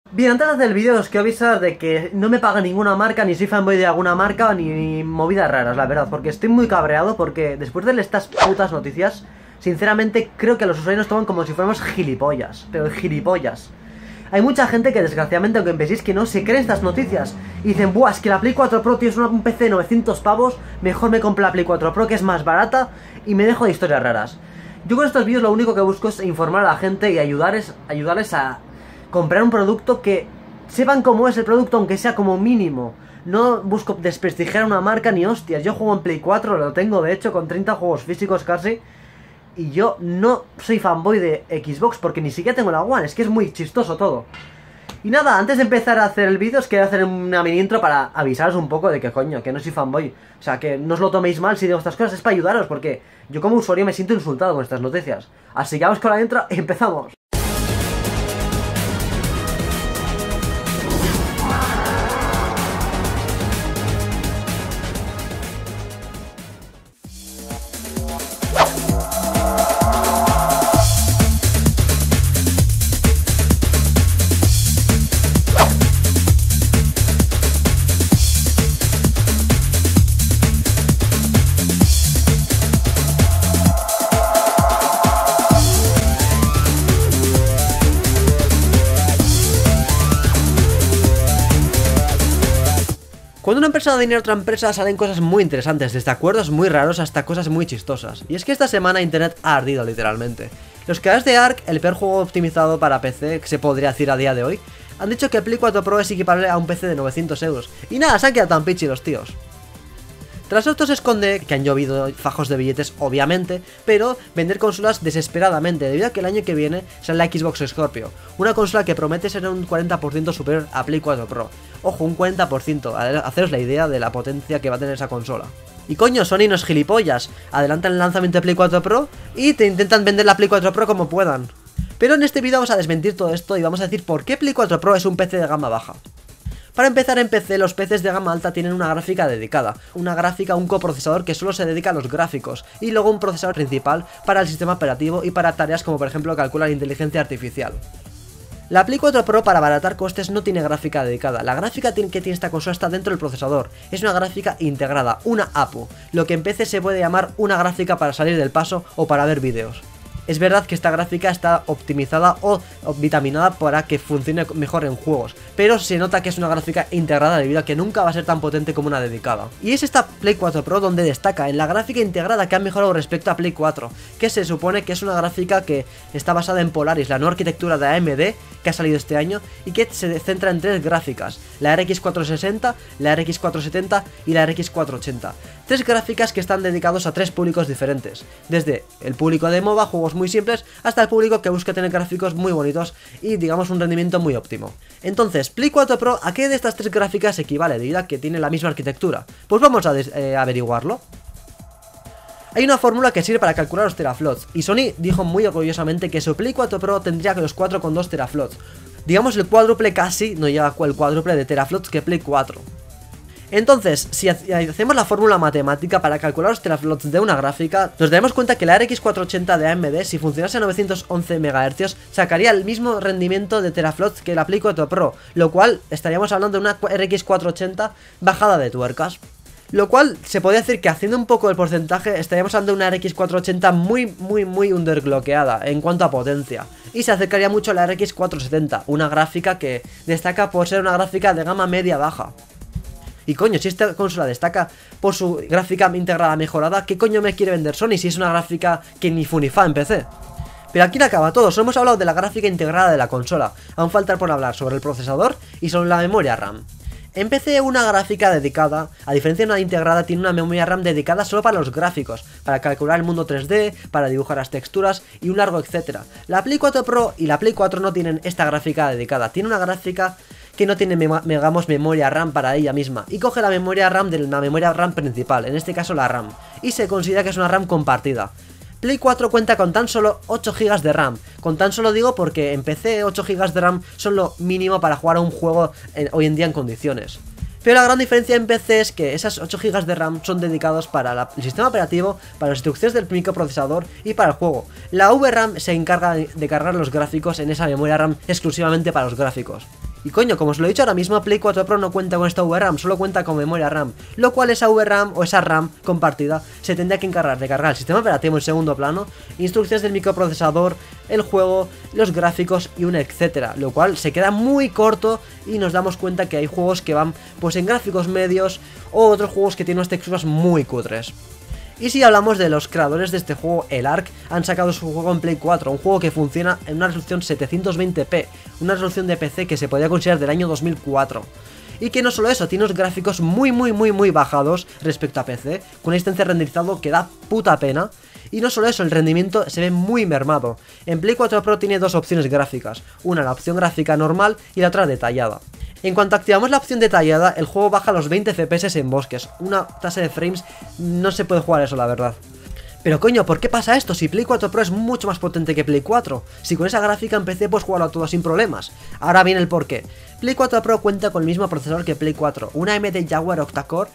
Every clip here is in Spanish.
Bien, antes de hacer el vídeo os quiero avisar de que no me paga ninguna marca, ni soy fanboy de alguna marca, ni movidas raras, la verdad. Porque estoy muy cabreado, porque después de estas putas noticias, sinceramente creo que los usuarios nos toman como si fuéramos gilipollas. Pero gilipollas. Hay mucha gente que desgraciadamente, aunque penséis que no, se cree estas noticias y dicen, buah, es que la Play 4 Pro, tío, es un PC de 900 pavos, mejor me compro la Play 4 Pro que es más barata y me dejo de historias raras. Yo con estos vídeos lo único que busco es informar a la gente y ayudarles a comprar un producto que sepan cómo es el producto, aunque sea como mínimo. No busco desprestigiar a una marca ni hostias. Yo juego en Play 4, lo tengo de hecho con 30 juegos físicos casi. Y yo no soy fanboy de Xbox porque ni siquiera tengo la One, es que es muy chistoso todo. Y nada, antes de empezar a hacer el vídeo os quería hacer una mini intro para avisaros un poco de que coño, que no soy fanboy. O sea, que no os lo toméis mal si digo estas cosas, es para ayudaros porque yo como usuario me siento insultado con estas noticias. Así que vamos con la intro y empezamos. Cuando una empresa da dinero a otra empresa salen cosas muy interesantes, desde acuerdos muy raros hasta cosas muy chistosas. Y es que esta semana internet ha ardido literalmente. Los creadores de Ark, el peor juego optimizado para PC que se podría decir a día de hoy, han dicho que el Play 4 Pro es equiparable a un PC de 900 euros. Y nada, se han quedado tan pichi los tíos. Tras esto se esconde que han llovido fajos de billetes, obviamente, pero vender consolas desesperadamente, debido a que el año que viene sale la Xbox Scorpio, una consola que promete ser un 40% superior a Play 4 Pro. Ojo, un 40%, haceros la idea de la potencia que va a tener esa consola. Y coño, Sony no es gilipollas, adelantan el lanzamiento de Play 4 Pro y te intentan vender la Play 4 Pro como puedan. Pero en este vídeo vamos a desmentir todo esto y vamos a decir por qué Play 4 Pro es un PC de gama baja. Para empezar, en PC los PCs de gama alta tienen una gráfica dedicada, un coprocesador que solo se dedica a los gráficos, y luego un procesador principal para el sistema operativo y para tareas como por ejemplo calcular inteligencia artificial. La Play 4 Pro, para abaratar costes, no tiene gráfica dedicada. La gráfica que tiene esta consola está dentro del procesador. Es una gráfica integrada, una APU, lo que en PC se puede llamar una gráfica para salir del paso o para ver vídeos. Es verdad que esta gráfica está optimizada o vitaminada para que funcione mejor en juegos, pero se nota que es una gráfica integrada debido a que nunca va a ser tan potente como una dedicada. Y es esta Play 4 Pro donde destaca en la gráfica integrada que ha mejorado respecto a Play 4, que se supone que es una gráfica que está basada en Polaris, la nueva arquitectura de AMD que ha salido este año y que se centra en tres gráficas, la RX 460, la RX 470 y la RX 480. Tres gráficas que están dedicados a tres públicos diferentes, desde el público de MOBA, juegos muy simples, hasta el público que busca tener gráficos muy bonitos y digamos un rendimiento muy óptimo. Entonces, Play 4 Pro, ¿a qué de estas tres gráficas equivale debido a que tiene la misma arquitectura? Pues vamos a averiguarlo. Hay una fórmula que sirve para calcular los teraflops, y Sony dijo muy orgullosamente que su Play 4 Pro tendría los 4,2 teraflops. Digamos el cuádruple casi, no llega el cuádruple de teraflops que Play 4. Entonces, si hacemos la fórmula matemática para calcular los teraflops de una gráfica, nos daremos cuenta que la RX 480 de AMD, si funcionase a 911 MHz, sacaría el mismo rendimiento de teraflops que la Play 4 Pro, lo cual estaríamos hablando de una RX 480 bajada de tuercas. Lo cual se podría decir que haciendo un poco el porcentaje estaríamos hablando de una RX 480 muy underclockeada en cuanto a potencia. Y se acercaría mucho a la RX 470, una gráfica que destaca por ser una gráfica de gama media-baja. Y coño, si esta consola destaca por su gráfica integrada mejorada, ¿qué coño me quiere vender Sony si es una gráfica que ni fu ni fa en PC? Pero aquí no acaba todo, solo hemos hablado de la gráfica integrada de la consola. Aún falta por hablar sobre el procesador y sobre la memoria RAM. En PC una gráfica dedicada, a diferencia de una integrada, tiene una memoria RAM dedicada solo para los gráficos, para calcular el mundo 3D, para dibujar las texturas y un largo etcétera. La Play 4 Pro y la Play 4 no tienen esta gráfica dedicada, tiene una gráfica que no tiene, digamos, memoria RAM para ella misma, y coge la memoria RAM de la memoria RAM principal, en este caso la RAM, y se considera que es una RAM compartida. Play 4 cuenta con tan solo 8 GB de RAM, con tan solo digo porque en PC 8 GB de RAM son lo mínimo para jugar a un juego hoy en día en condiciones. Pero la gran diferencia en PC es que esas 8 GB de RAM son dedicados para el sistema operativo, para las instrucciones del microprocesador y para el juego. La VRAM se encarga de cargar los gráficos en esa memoria RAM exclusivamente para los gráficos. Y coño, como os lo he dicho ahora mismo, Play 4 Pro no cuenta con esta VRAM, solo cuenta con memoria RAM, lo cual esa VRAM o esa RAM compartida se tendría que encargar de cargar el sistema operativo en segundo plano, instrucciones del microprocesador, el juego, los gráficos y un etcétera, lo cual se queda muy corto y nos damos cuenta que hay juegos que van pues en gráficos medios o otros juegos que tienen unas texturas muy cutres. Y si hablamos de los creadores de este juego, el Ark, han sacado su juego en Play 4, un juego que funciona en una resolución 720p, una resolución de PC que se podría considerar del año 2004. Y que no solo eso, tiene unos gráficos muy bajados respecto a PC, con una instancia renderizado que da puta pena. Y no solo eso, el rendimiento se ve muy mermado. En Play 4 Pro tiene dos opciones gráficas, una la opción gráfica normal y la otra detallada. En cuanto activamos la opción detallada, el juego baja a los 20 FPS en bosques, una tasa de frames, no se puede jugar eso la verdad. Pero coño, ¿por qué pasa esto? Si Play 4 Pro es mucho más potente que Play 4, si con esa gráfica en PC puedes jugarlo a todo sin problemas. Ahora viene el porqué. Play 4 Pro cuenta con el mismo procesador que Play 4, una AMD Jaguar octa-core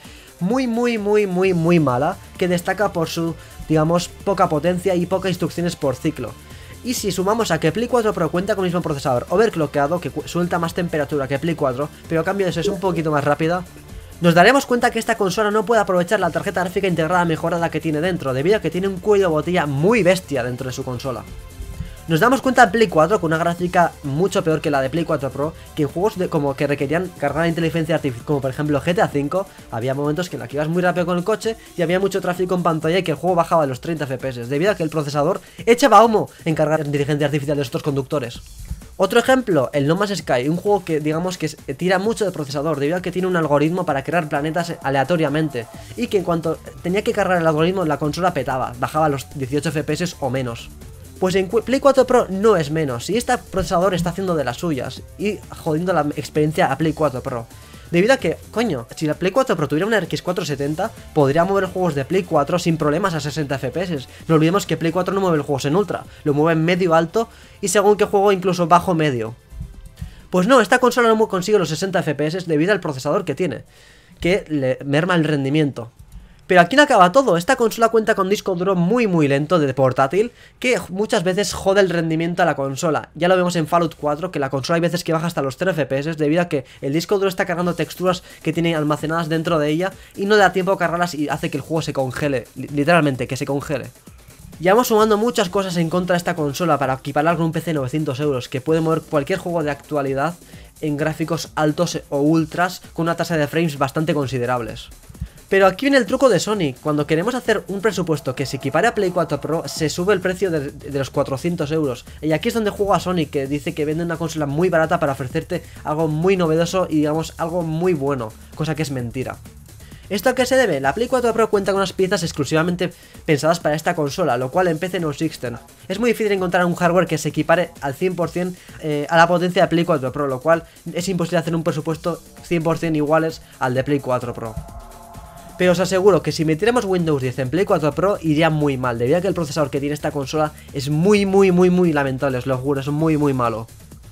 muy mala, que destaca por su, digamos, poca potencia y pocas instrucciones por ciclo. Y si sumamos a que Play 4 Pro cuenta con el mismo procesador overclockeado, que suelta más temperatura que Play 4, pero a cambio de eso es un poquito más rápida, nos daremos cuenta que esta consola no puede aprovechar la tarjeta gráfica integrada mejorada que tiene dentro, debido a que tiene un cuello de botella muy bestia dentro de su consola. Nos damos cuenta en Play 4 con una gráfica mucho peor que la de Play 4 Pro, que en juegos como que requerían cargar la inteligencia artificial, como por ejemplo GTA V, había momentos en los que ibas muy rápido con el coche y había mucho tráfico en pantalla y que el juego bajaba a los 30 FPS, debido a que el procesador echaba humo en cargar la inteligencia artificial de estos conductores. Otro ejemplo, el No Man's Sky, un juego que digamos que tira mucho de procesador, debido a que tiene un algoritmo para crear planetas aleatoriamente, y que en cuanto tenía que cargar el algoritmo la consola petaba, bajaba a los 18 FPS o menos. Pues en Play 4 Pro no es menos, y este procesador está haciendo de las suyas y jodiendo la experiencia a Play 4 Pro. Debido a que, coño, si la Play 4 Pro tuviera una RX 470, podría mover juegos de Play 4 sin problemas a 60 FPS. No olvidemos que Play 4 no mueve los juegos en ultra, lo mueve en medio alto y según qué juego incluso bajo medio. Pues no, esta consola no consigue los 60 FPS debido al procesador que tiene, que le merma el rendimiento. Pero aquí no acaba todo, esta consola cuenta con disco duro muy lento de portátil, que muchas veces jode el rendimiento a la consola. Ya lo vemos en Fallout 4, que la consola hay veces que baja hasta los 0 FPS, debido a que el disco duro está cargando texturas que tiene almacenadas dentro de ella, y no le da tiempo a cargarlas y hace que el juego se congele, literalmente, que se congele. Llevamos sumando muchas cosas en contra de esta consola para equiparla con un PC de 900 euros, que puede mover cualquier juego de actualidad en gráficos altos o ultras, con una tasa de frames bastante considerables. Pero aquí viene el truco de Sony, cuando queremos hacer un presupuesto que se equipare a Play 4 Pro, se sube el precio de los 400 euros. Y aquí es donde juega Sony, que dice que vende una consola muy barata para ofrecerte algo muy novedoso y digamos algo muy bueno, cosa que es mentira. ¿Esto a qué se debe? La Play 4 Pro cuenta con unas piezas exclusivamente pensadas para esta consola, lo cual en PC no existen. Es muy difícil encontrar un hardware que se equipare al 100% a la potencia de Play 4 Pro, lo cual es imposible hacer un presupuesto 100% iguales al de Play 4 Pro. Pero os aseguro que si metiéramos Windows 10 en Play 4 Pro iría muy mal, debido a que el procesador que tiene esta consola es muy lamentable, os lo juro, es muy malo.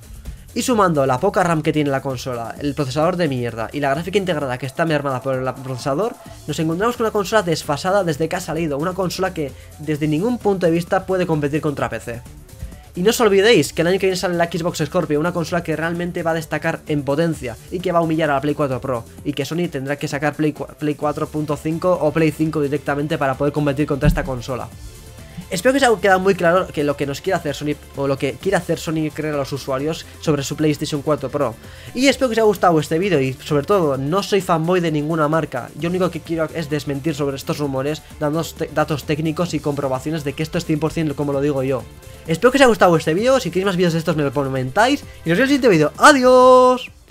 Y sumando la poca RAM que tiene la consola, el procesador de mierda y la gráfica integrada que está mermada por el procesador, nos encontramos con una consola desfasada desde que ha salido, una consola que desde ningún punto de vista puede competir contra PC. Y no os olvidéis que el año que viene sale la Xbox Scorpio, una consola que realmente va a destacar en potencia y que va a humillar a la Play 4 Pro, y que Sony tendrá que sacar Play 4.5 o Play 5 directamente para poder competir contra esta consola. Espero que os haya quedado muy claro que lo que nos quiere hacer Sony, o lo que quiere hacer Sony creer a los usuarios sobre su PlayStation 4 Pro. Y espero que os haya gustado este vídeo y sobre todo, no soy fanboy de ninguna marca. Yo lo único que quiero es desmentir sobre estos rumores, dando datos técnicos y comprobaciones de que esto es 100% como lo digo yo. Espero que os haya gustado este vídeo, si queréis más vídeos de estos me lo comentáis y nos vemos en el siguiente vídeo. ¡Adiós!